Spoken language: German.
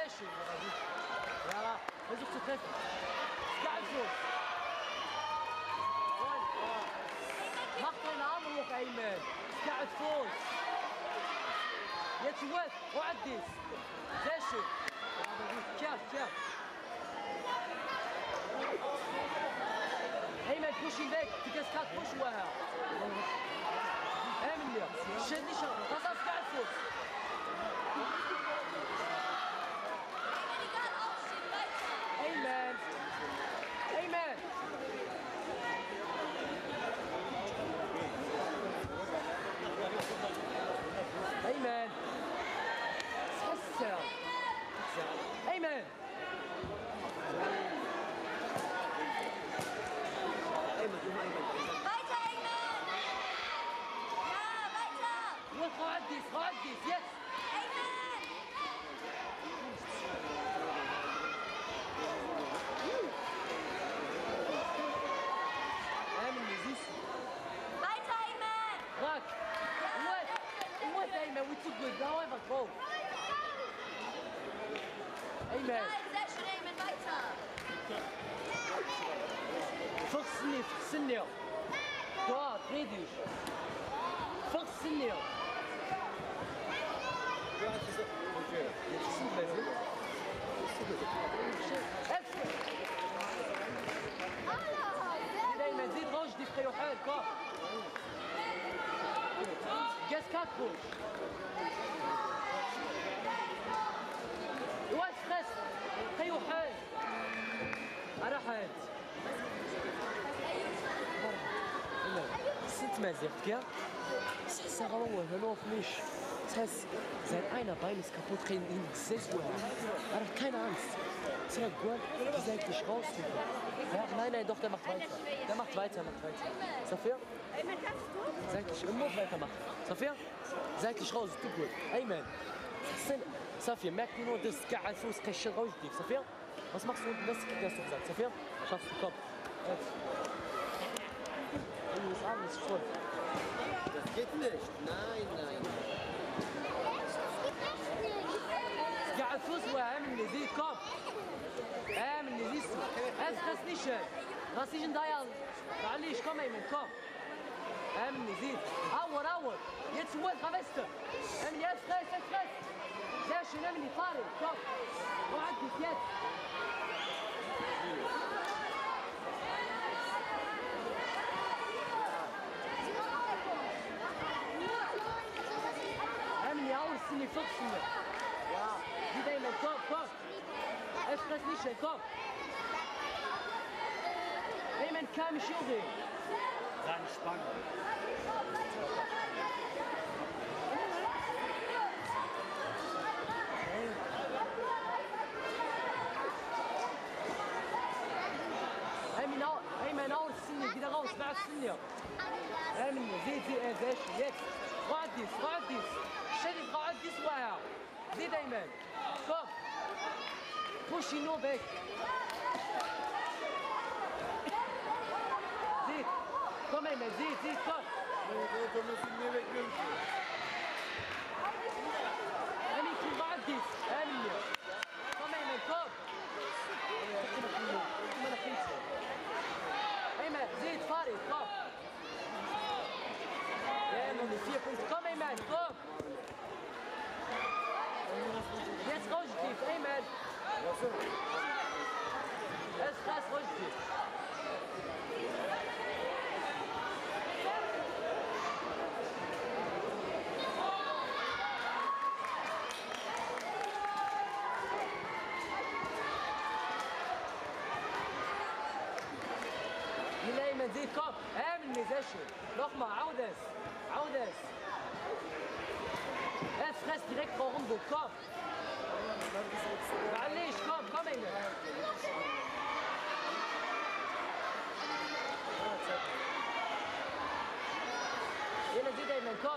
sehr schön. Ja, versuch zu treffen. Geil so. Mach deine Arme hoch, Ayman. قاعد فوق. Jetzt West, وعدي. Sehr schön. Tja. Ayman, push ihn weg. Die Kaskade push woher. اعمل لي. شد لي شغل. خلاص قاعد فوق. Ayman. Ayman. Sessel. Ayman. Weiter, Ayman. Ja, weiter. Radis, jetzt. Ayman. Weiter, Ayman. Rock. What, Ayman? We too good. Now I'm a goal. Ayman. Nein, sehr schön, Ayman, weiter. فخصني دعاء تريدي فخصني دايما زيد رشدي في خيوحان كاف جاس كاكو واش خس خيوحان أراحت sind mehr Sicht, gell? Das ist ja auch, hör auf mich. Das heißt, sein einer Bein ist kaputt, rein in die Gesetz. Er hat keine Angst. Das ist ja gut, die sagt nicht raus. Ja, nein, doch, der macht weiter. Der macht weiter. Safir? Sag dich immer weitermachen. Safir? Sag dich raus, du gut. Ayman. Safir, merk dir nur, das ist geil, Fuß, kein Schritt raus. Safir? Was machst du unten? Das hast du gesagt. Safir? Schaffst du, komm. Das ist alles voll. Das geht nicht. Nein. قاعد فوز واعمل نزيد كوب اعمل نزيد اسخسنيشن غاسيشن دايال معليش كوم ايمن كوم اعمل نزيد اور يتسوى خمسته اعمل يا اسخس زاش نعمل طاري كوم وعدي يد اعمل يا اول سني فوق سنه Die da jemand, komm! Es frisst nicht schnell, komm! Jemand kam mich schon sehen! Seine Spange. Ayman aus السنة كده raus, مع السنة! Ayman, زيد jetzt! Radis! Stell Radis vorher! زيد أيمن كوم بوشي نو باك زيد كوم أيمن زيد كوم أمين كوم بعديس أمين كوم أيمن كوم أيمن زيد فاري كوم كوم أيمن كوم Jetzt Rojdiv, Ayman! Es krass Rojdiv! من أيمن زيد كوب! اعمل ميزاشن! Nochmal, عودس! Es frisst direkt vor Rumbo, komm! معليش komm Ayman! يلا زيد أيمن komm!